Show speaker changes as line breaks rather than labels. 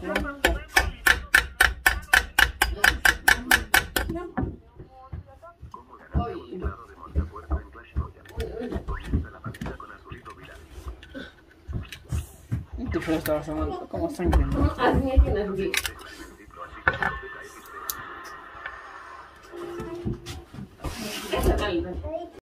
Tu pelo estaba sonando como sangre, ¿no?
Así es que nací. Eso tal vez.